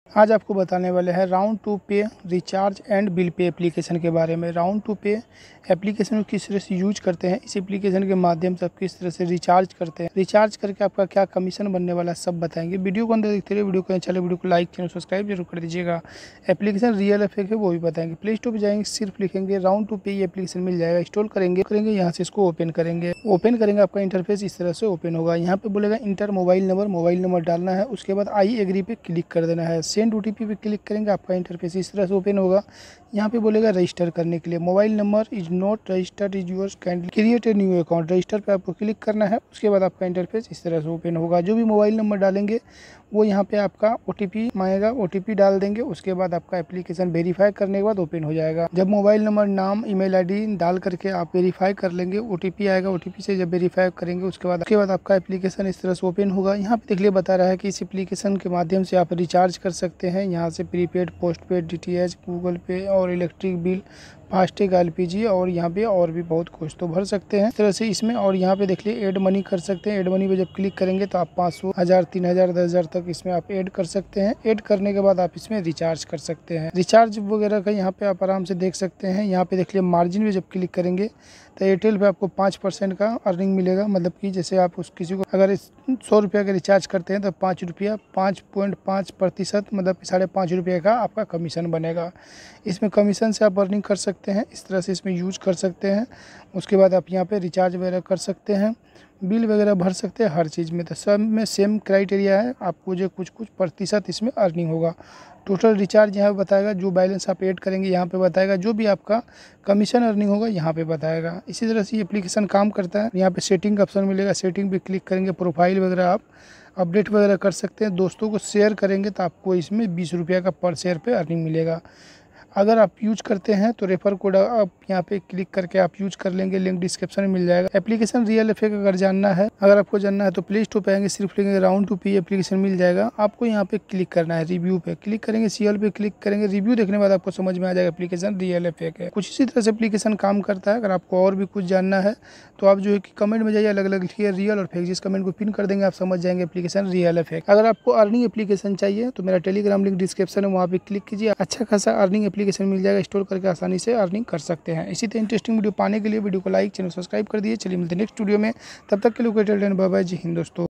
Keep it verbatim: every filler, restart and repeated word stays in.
आज आपको बताने वाले हैं round two pay recharge and bill pay application के बारे में। राउंड टू पे एप्लीकेशन को किस तरह से यूज करते हैं, इस एप्लीकेशन के माध्यम से आप किस तरह से रिचार्ज करते हैं, रिचार्ज करके आपका क्या कमीशन बनने वाला है, सब बताएंगे। वीडियो को अंदर देखते रहिए। वीडियो को चले वीडियो को लाइक चैनल सब्सक्राइब जरूर कर दीजिएगा। एप्लीकेशन रियल है फेक है वो भी बताएंगे। प्ले स्टोर पर जाएंगे, सिर्फ लिखेंगे राउंड टू पे ये एप्लीकेशन मिल जाएगा। इंस्टॉल करेंगे करेंगे यहाँ से इसको ओपन करेंगे। ओपन करेंगे आपका इंटरफेस इस तरह से ओपन होगा। यहाँ पे बोलेगा enter mobile number, mobile number डालना है। उसके बाद आई एग्री पे क्लिक कर देना है। सेंड ओटीपी पे क्लिक करेंगे, आपका इंटरफेस इस तरह से ओपन होगा। यहाँ पे बोलेगा रजिस्टर करने के लिए, mobile number is not registered is yours kindly create a new account. Register पे आपको क्लिक करना है। उसके बाद आपका इंटरफेस इस तरह से ओपन होगा। जो भी मोबाइल नंबर डालेंगे वो यहाँ पे आपका ओटीपी मांगेगा, ओटीपी डाल देंगे। उसके बाद आपका एप्लीकेशन वेरीफाई करने के बाद ओपन हो जाएगा। जब मोबाइल नंबर, नाम, ईमेल आईडी डाल करके आप वेरीफाई कर लेंगे, ओटीपी आएगा। ओटीपी से जब वेरीफाई करेंगे उसके बाद उसके बाद आपका एप्लीकेशन इस तरह से ओपन होगा। यहाँ पे देखिए बता रहा है कि इस एप्लीकेशन के माध्यम से आप रिचार्ज कर सकते हैं। यहाँ से प्रीपेड, पोस्टपेड, डीटीएच, गूगल पे और इलेक्ट्रिक बिल, फास्टैग, एलपीजी और यहाँ पे और भी बहुत कुछ तो भर सकते हैं इस तरह से इसमें। और यहाँ पे देख लीजिए ऐड मनी कर सकते हैं। ऐड मनी पे जब क्लिक करेंगे तो आप पाँच सौ, हज़ार, तीन हज़ार, दस हज़ार तक इसमें आप ऐड कर सकते हैं। ऐड करने के बाद आप इसमें रिचार्ज कर सकते हैं। रिचार्ज वगैरह का यहाँ पे आप आराम से देख सकते हैं। यहाँ पे देख लीजिए मार्जिन पे जब क्लिक करेंगे तो एयरटेल पे आपको पाँच परसेंट का अर्निंग मिलेगा। मतलब कि जैसे आप उस किसी को अगर सौ रुपये का रिचार्ज करते हैं तो पाँच रुपया पाँच पॉइंट पाँच प्रतिशत मतलब साढ़े पाँच रुपये का आपका कमीशन बनेगा। इसमें कमीशन से आप अर्निंग कर सकते हैं। इस तरह से इसमें यूज कर सकते हैं। उसके बाद आप यहाँ पे रिचार्ज वगैरह कर सकते हैं, बिल वगैरह भर सकते हैं। हर चीज़ में तो सब में सेम क्राइटेरिया है। आपको जो कुछ कुछ प्रतिशत इसमें अर्निंग होगा। टोटल रिचार्ज यहाँ पे बताएगा, जो बैलेंस आप ऐड करेंगे यहाँ पे बताएगा, जो भी आपका कमीशन अर्निंग होगा यहाँ पे बताएगा। इसी तरह से ये एप्लीकेशन काम करता है। यहाँ पे सेटिंग का ऑप्शन मिलेगा, सेटिंग पे क्लिक करेंगे, प्रोफाइल वगैरह आप अपडेट वगैरह कर सकते हैं। दोस्तों को शेयर करेंगे तो आपको इसमें बीस रुपये का पर शेयर पे अर्निंग मिलेगा। अगर आप यूज करते हैं तो रेफर कोड आप यहाँ पे क्लिक करके आप यूज कर लेंगे। लिंक डिस्क्रिप्शन में मिल जाएगा। एप्लीकेशन रियल है फेक अगर जानना है अगर आपको जानना है तो प्ले स्टोर पे आएंगे, सिर्फ लेंगे राउंड टू पे एप्लीकेशन मिल जाएगा। आपको यहाँ पे क्लिक करना है, रिव्यू पे क्लिक करेंगे, सीएल पे क्लिक करेंगे। रिव्यू देखने के बाद आपको समझ में आ जाएगा एप्लीकेशन रियल है फेक है। कुछ इसी तरह से एप्लीकेशन काम करता है। अगर आपको और भी कुछ जानना है तो आप जो है कि कमेंट में जाइए, अलग अलग लिखिए रियल और फेक। जिस कमेंट को पिन कर देंगे आप समझ जाएंगे एप्लीकेशन रियल है फेक। अगर आपको अर्निंग एप्लीकेशन चाहिए तो मेरा टेलीग्राम लिंक डिस्क्रिप्शन है, वहाँ पे क्लिक कीजिए। अच्छा खासा अर्निंग एप्लीकेशन मिल जाएगा। इंस्टॉल करके आसानी से अर्निंग कर सकते हैं। इसी तरह इंटरेस्टिंग वीडियो पाने के लिए वीडियो को लाइक, चैनल सब्सक्राइब कर दिए। चलिए मिलते हैं नेक्स्ट वीडियो में। तब तक के लिए बाय बाय। जय हिंद दोस्तों।